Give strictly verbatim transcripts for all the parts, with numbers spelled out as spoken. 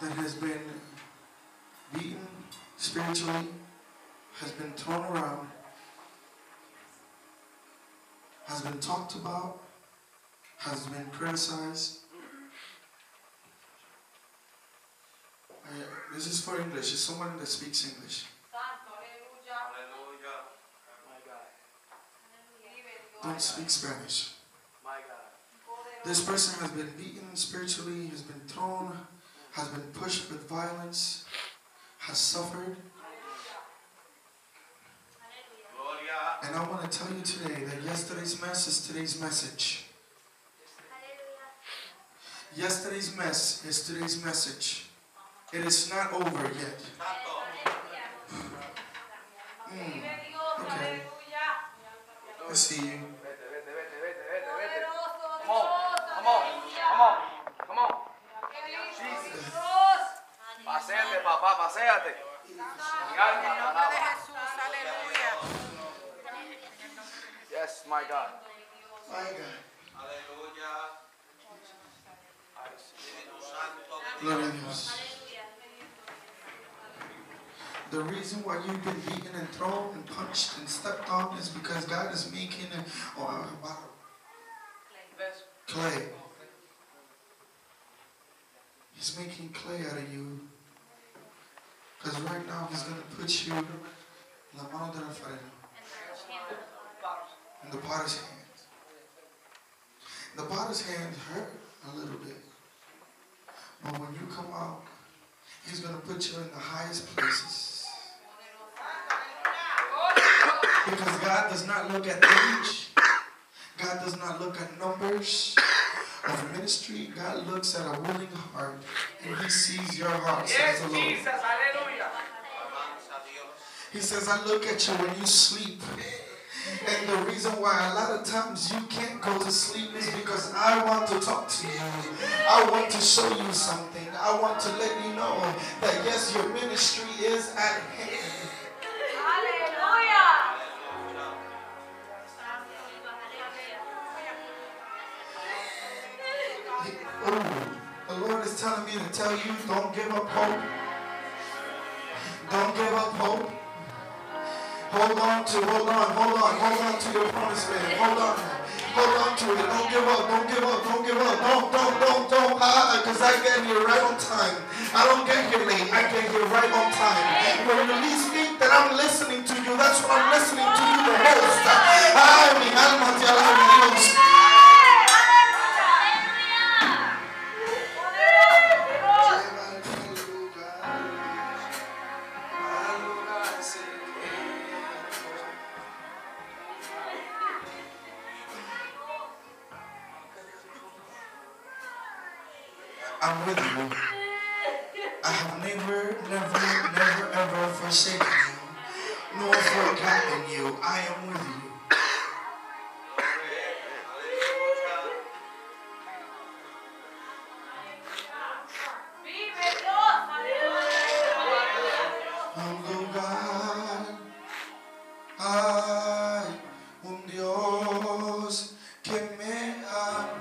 that has been beaten spiritually, has been thrown around, has been talked about, has been criticized. Uh, this is for English. It's someone that speaks English. Don't speak Spanish. This person has been beaten spiritually, has been thrown, has been pushed with violence, has suffered. And I want to tell you today that yesterday's mess is today's message. Yesterday's mess is today's message. It is not over yet. Mm, okay. I see you. Come on, come on, come on, come on. Jesus. Paséate, papá, paséate. Yes, my God. My God. Gloria a Dios. The reason why you've been beaten and thrown and punched and stepped on is because God is making a, oh, clay. He's making clay out of you. Because right now He's going to put you la mano del alfarero, in the potter's hands. The potter's hands hurt a little bit. But when you come out, He's going to put you in the highest places. Because God does not look at age. God does not look at numbers of ministry. God looks at a willing heart. And He sees your heart, says the Lord. He says, I look at you when you sleep. And the reason why a lot of times you can't go to sleep is because I want to talk to you. I want to show you something. I want to let you know that yes, your ministry is at hand. Oh, the Lord is telling me to tell you, don't give up hope. Don't give up hope. Hold on to, hold on, hold on, hold on to your promised land. Hold on. Hold on to it. Don't give up, don't give up, don't give up. Don't, don't, don't, don't. Ah, because I get here right on time. I don't get here late. I get here right on time. When you least think that I'm listening to you, that's when I'm listening to you the most. Ay, mi alma te alaba, Dios. I'm with you. I have never, never, never, ever forsaken you, nor forgotten you. I am with you. Oh God, hay un Dios que me ama.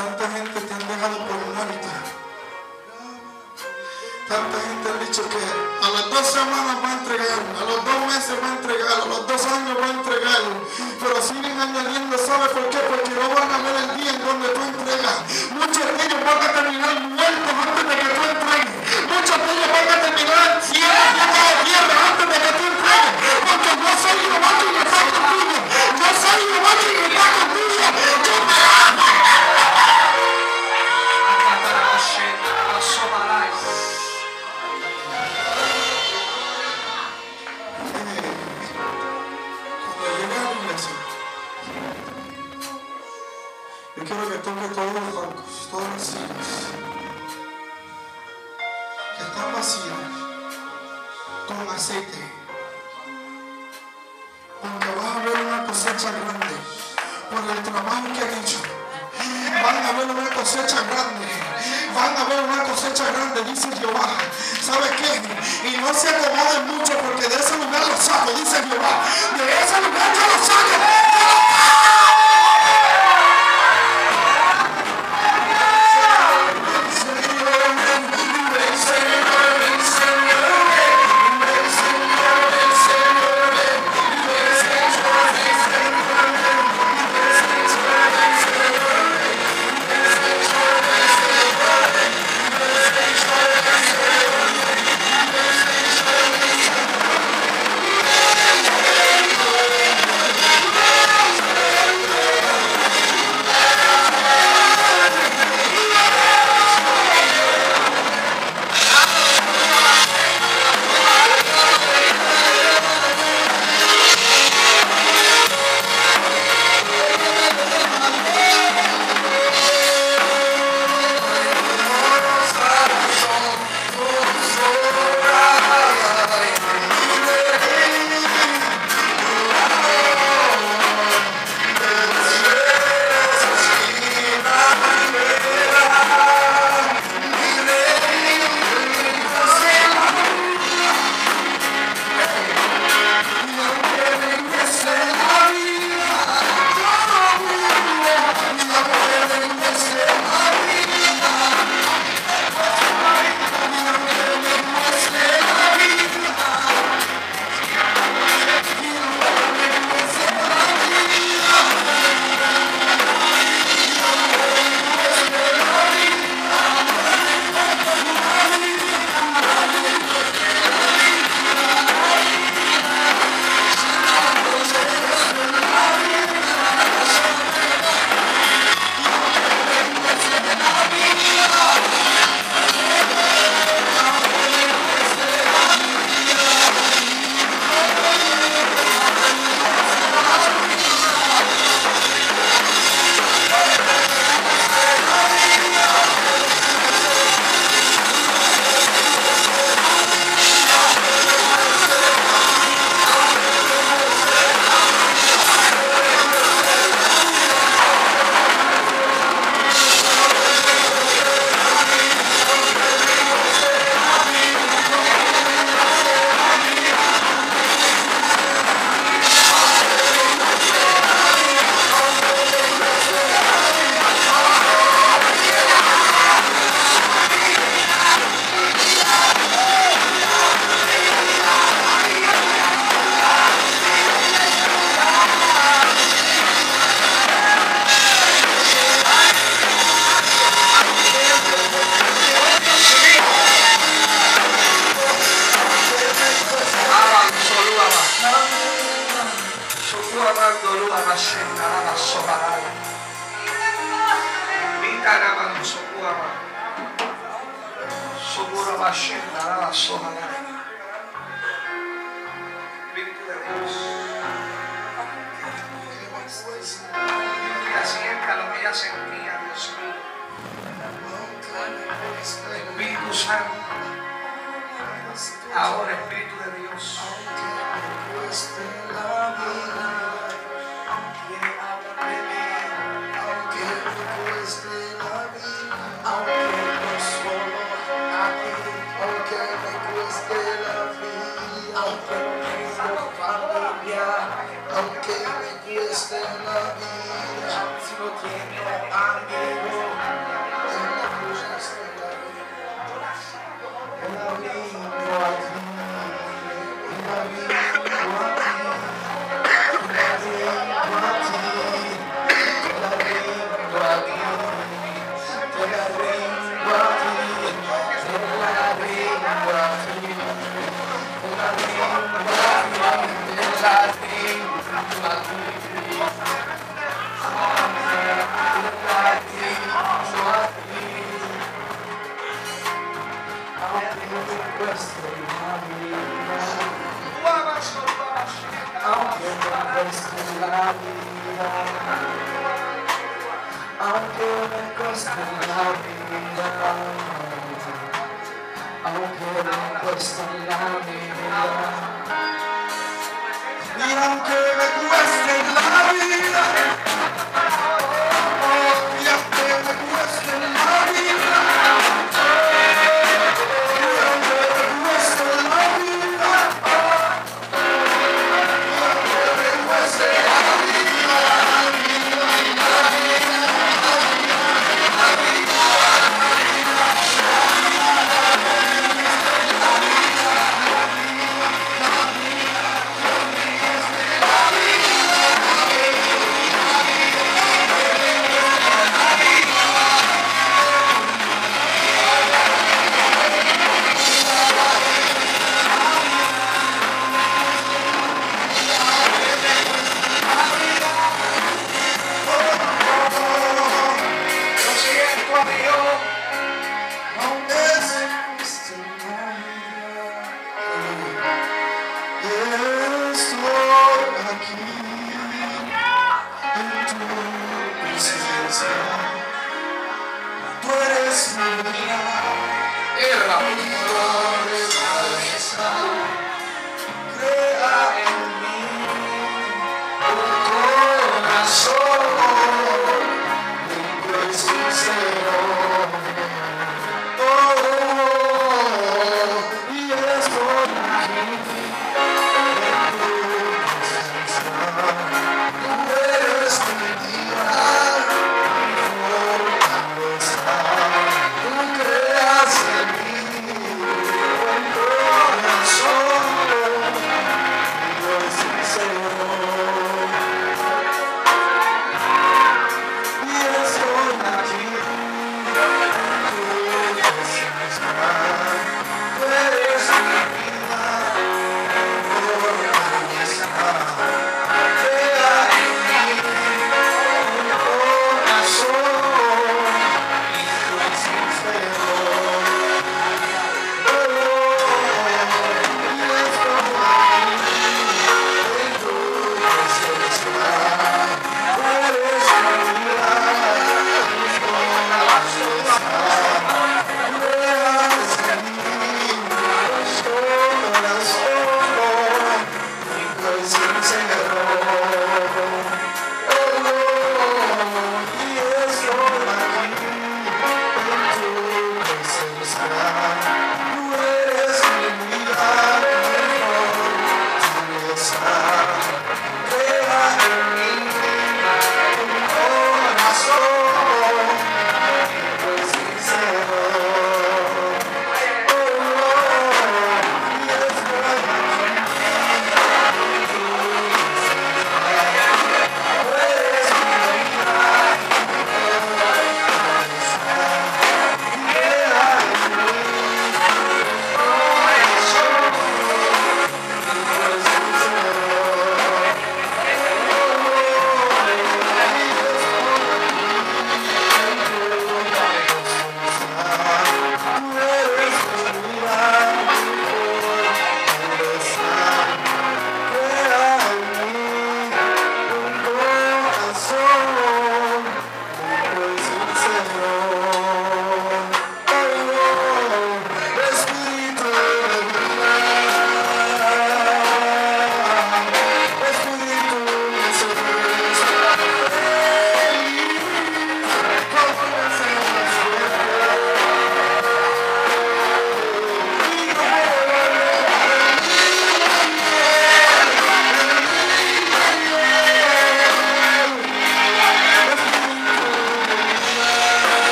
Tanta gente te han dejado por muerta. Tanta gente ha dicho que a las dos semanas va a entregar, a los dos meses va a entregar, a los dos años va a entregar. Pero siguen añadiendo, ¿sabe por qué? Porque no van a ver el día en donde tú entregas. Muchos de ellos van a terminar muertos antes de que tú entregues. Muchos de ellos van a terminar en tierra, llenos de tierra antes de que tú entregues. Porque yo soy Jehová quien está contigo. Yo soy Jehová quien está contigo. Yo me amo. Yo quiero que toque todos los bancos, todas las sillas que están vacías con aceite, porque vas a ver una cosecha grande por el trabajo que han hecho. Van a ver una cosecha grande, van a ver una cosecha grande, dice Jehová. ¿Sabe qué? Y no se acomoden mucho porque de ese lugar los saco, dice Jehová. De ese lugar yo los saco. Espíritu de Dios, y acerca lo que ella sentía, Dios mío. Espíritu Santo, ahora Espíritu de Dios. Aunque me cueste la vida, si no tengo amigos. aunque me cueste la vida, aunque me cueste la vida, y aunque me cueste la vida, y aunque me cueste la vida, y aunque me cueste la vida, y aunque me cueste la vida,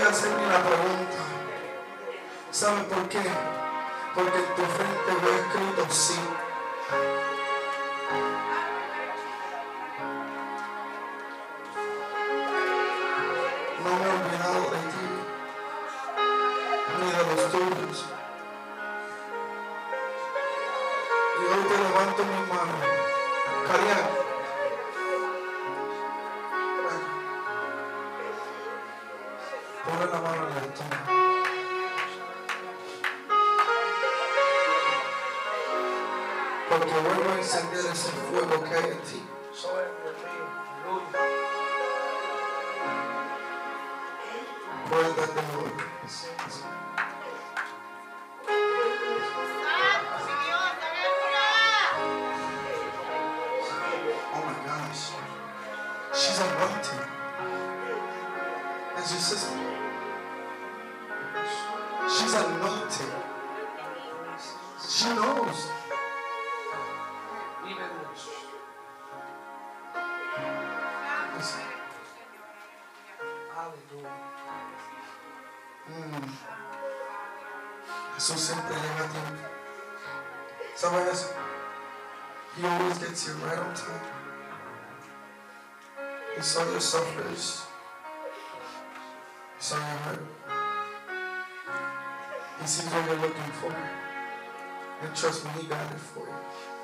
hacer ni la pregunta. ¿Saben por qué? Porque en tu frente fue escrito sí. No me he olvidado de ti, ni de los tuyos. Y hoy te levanto mi mano. Carián. Ponle la mano en el estómago. Porque vuelvo a encender ese fuego que hay en ti. Puertas de oro. Oh my gosh. She's anointed. As your sister. She's anointed. She knows. Mm. Jesús siempre llega a tiempo. ¿Sabes eso? He always gets you right on time. He saw your sufferings. He saw your hurt. He sees what you're looking for. And trust me, He got it for you.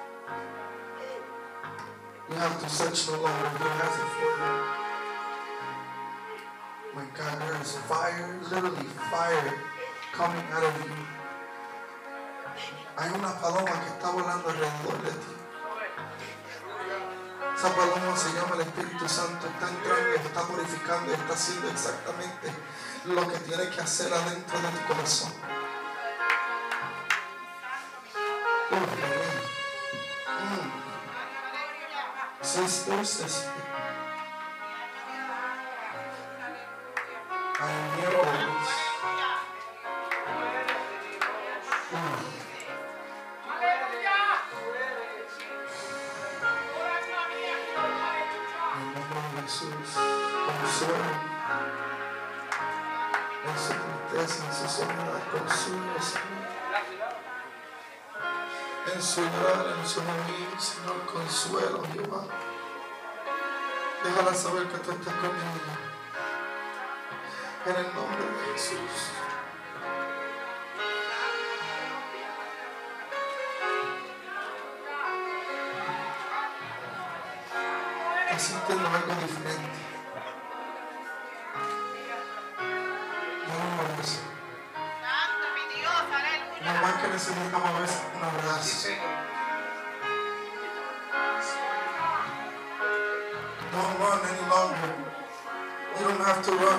You have to search no longer. He has it for you. My God, there is fire, literally fire coming out of you. Hay una paloma que está volando alrededor de ti. Esa paloma se llama el Espíritu Santo. Está entrando, está purificando y está haciendo exactamente lo que tiene que hacer adentro de tu corazón. Mm. Sister, sister. I am here always. Mm. En nombre de Jesús, consuelo. En su tristeza, en su soledad, consuelo, Señor. En su llorar, en su morir, Señor, consuelo, Jehová. Déjala saber que tú estás con ella. En el nombre de Jesús. Estás sintiendo algo diferente. No lo ves. No más que necesitamos a veces un abrazo. Don't run any longer. You don't have to run.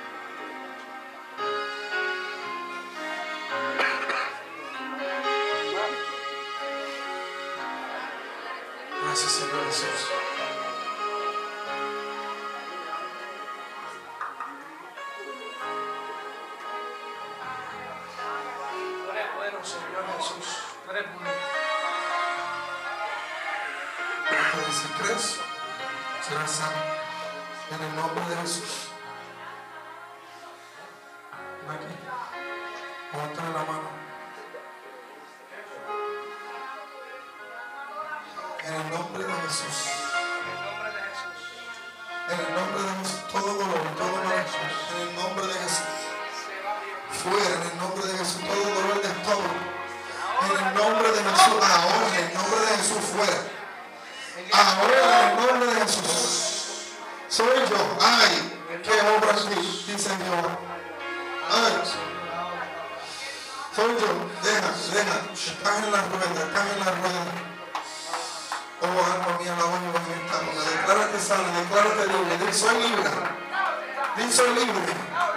Gracias, Señor Jesús. Tú eres bueno, Señor Jesús. Tú eres bueno. Pero si crees, serás sano. En el nombre de Jesús. Aquí. Levántale la mano. En el nombre de Jesús. En el nombre de Jesús. Todo dolor, todo malestar. En el nombre de Jesús. Fuera, en el nombre de Jesús. Todo dolor de estómago. En el nombre de Jesús. Ahora, en el nombre de Jesús. Fuera. Ahora, en el nombre de Jesús. Soy yo. Ay, que obra aquí, dice Jehová. Ay. Soy yo. Deja, deja. Estás en la rueda, estás en la rueda. Oh, alma mía, la voz en esta hora. Declárate sana, declárate libre. Di, soy libre. Di, soy libre.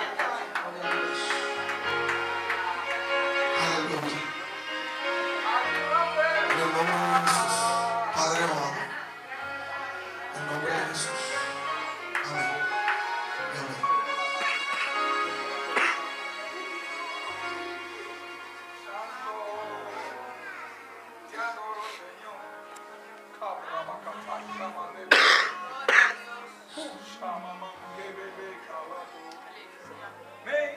Aleluya. En el nombre de Jesús. Padre amado. En el nombre de Jesús. Amén. Amén. Me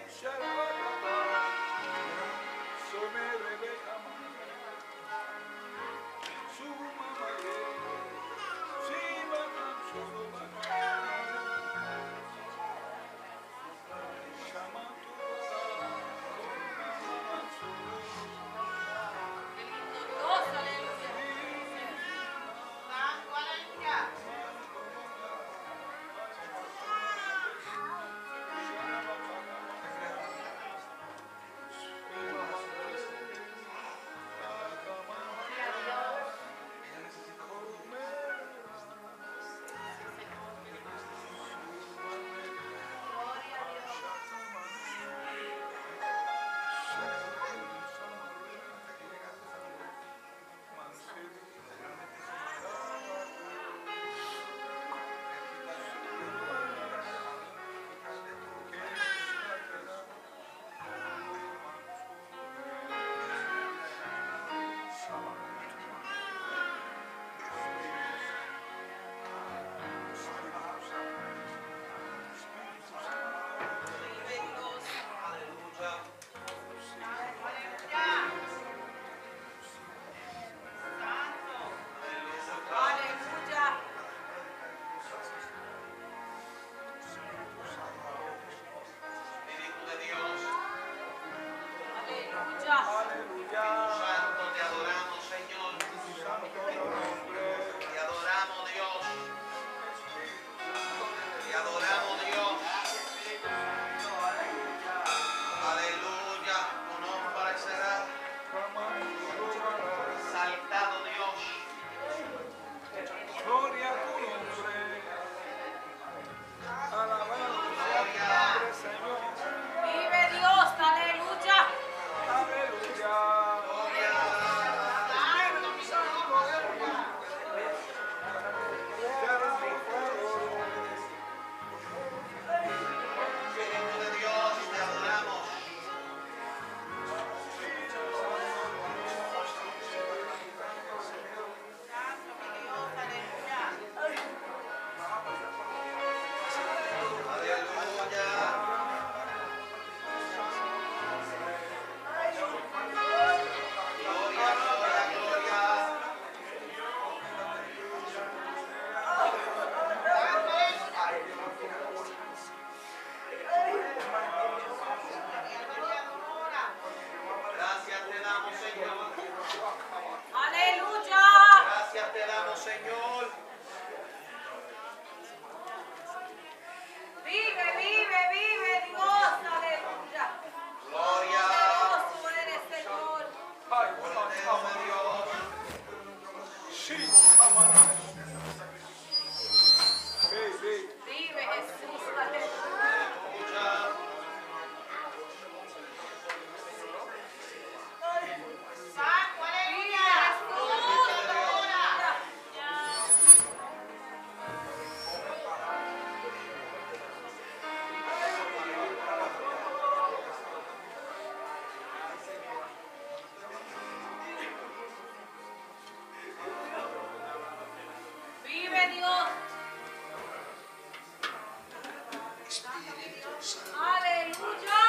Espíritu Santo. ¡Aleluya!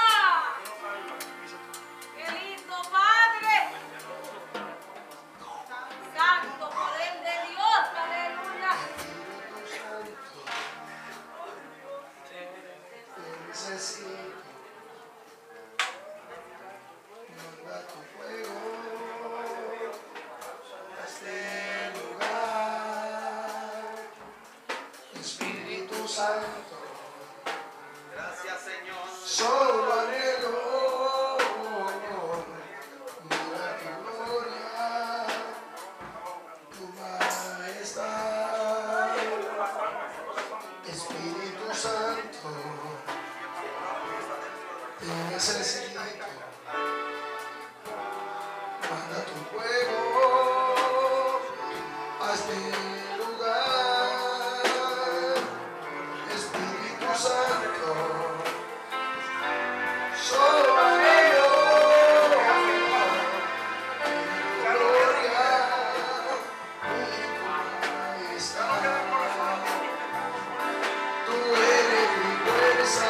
¡Qué lindo, Padre! Santo poder de Dios, aleluya. Necesito, manda tu fuego a este lugar, Espíritu Santo, Gracias, Señor. solo anhelo, mira tu gloria, tu majestad, Espíritu Santo. Te necesito, manda tu fuego a este lugar, Espíritu Santo, solo anhelo tu gloria y tu majestad, tú eres mi fuerza.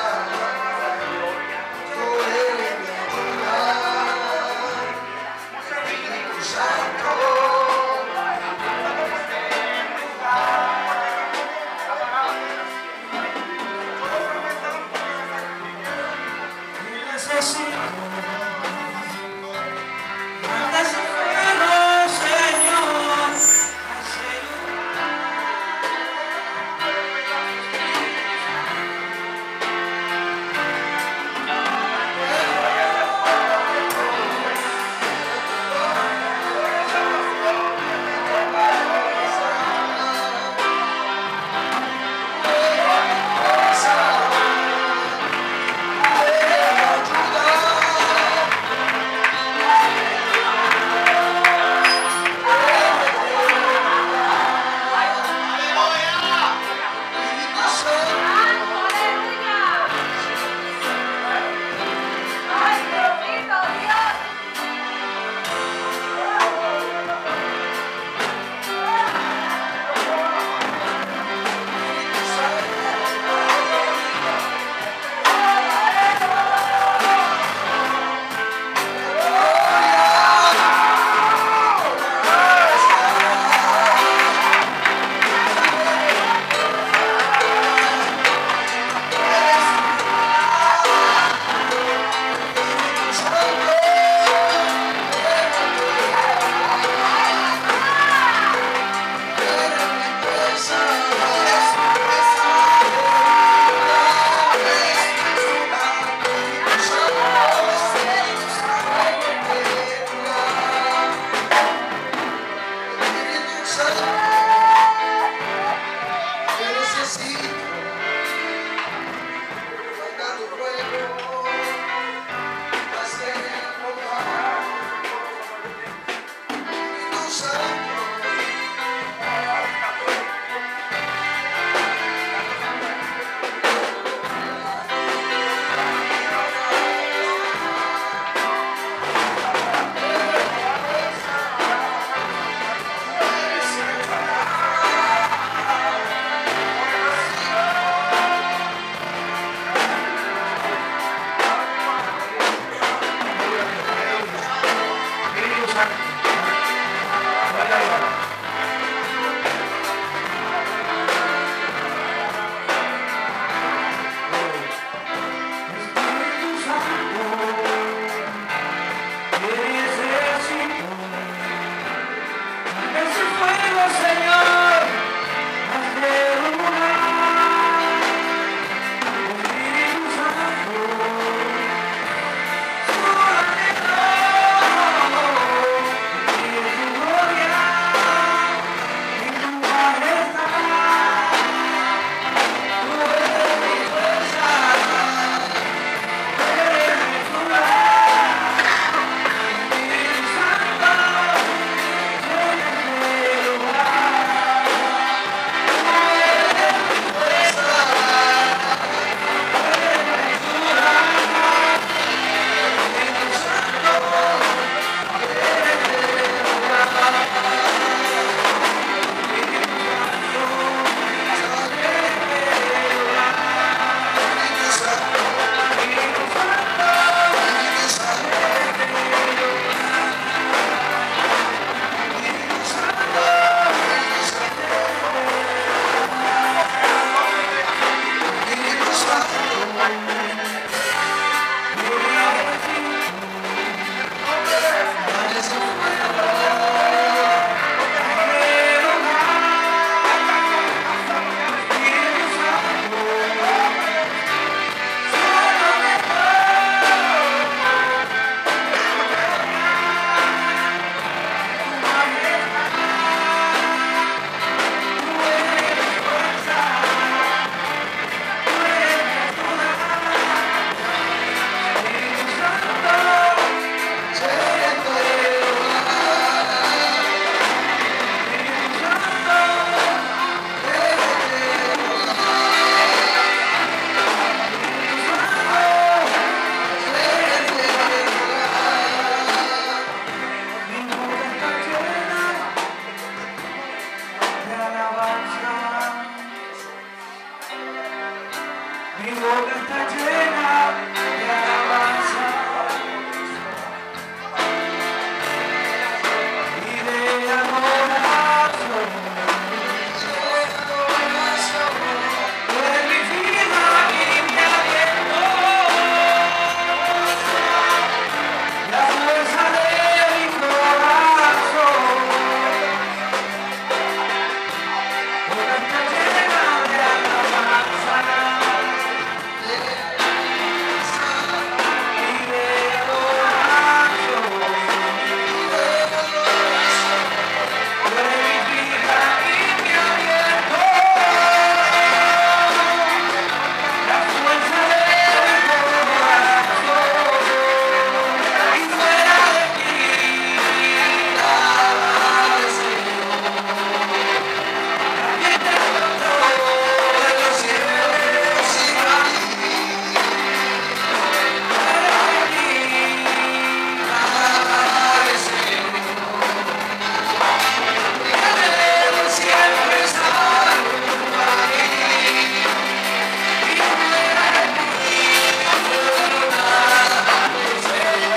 Mi boca está llena de alabanza y de adoración. Tú eres mi vida y mi aliento, la fuerza de mi corazón. Mi boca está llena de alabanza y de adoración. Tú eres mi vida y mi aliento, la fuerza de mi corazón. Y fuera de ti, nada deseo. Nadie te encontró en los cielos y aquí. Fuera de ti, nada deseo. Mi anhelo siempre estar junto a ti. Y fuera de ti, nada deseo.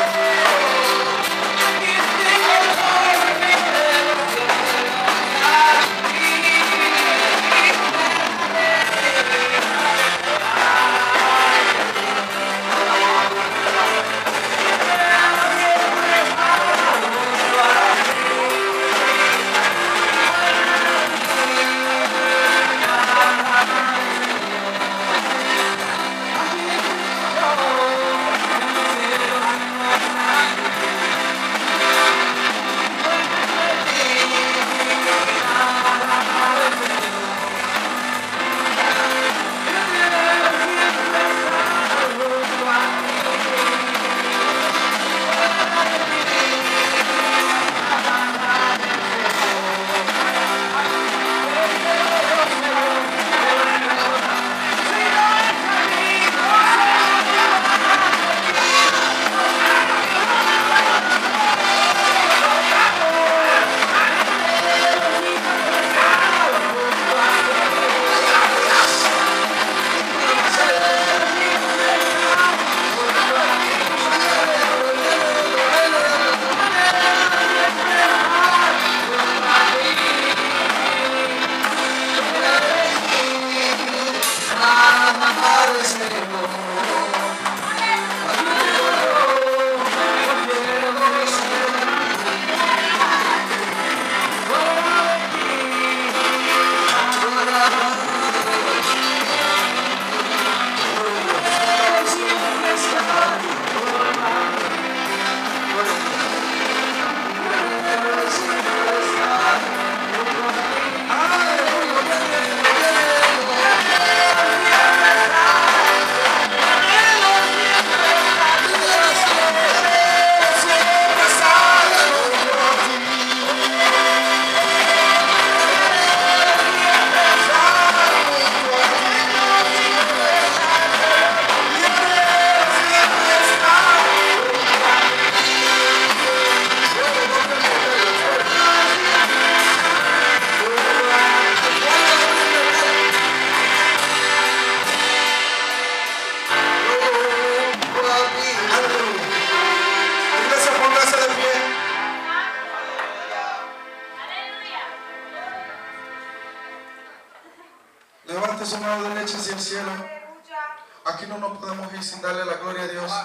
Y tengo todo mi devoción a ti. Iglesia, póngase de pie. Levante su mano derecha hacia el cielo. Aquí no nos podemos ir sin darle la gloria a Dios.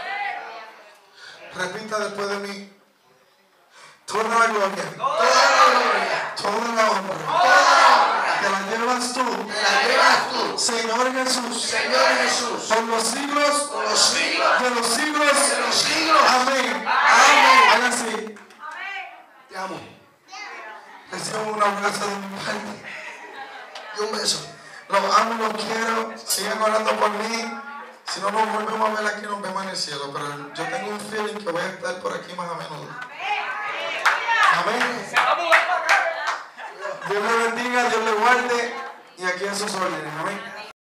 Repita después de mí. Toda la gloria, toda la gloria, toda la honra, te la llevas tú, Te la llevas tú, Señor Jesús, Señor Jesús, por los siglos, por los siglos de los siglos. de los siglos. Amén. Amén. Haga así. Te amo. Reciban un abrazo de mi parte. Y un beso. Los amo, los quiero. Sigan orando por mí. Si no nos volvemos a ver aquí, nos vemos en el cielo. Pero yo tengo un feeling que voy a estar por aquí más a menudo. Amén. Dios le bendiga, Dios le guarde. Y aquí a sus órdenes. Amén.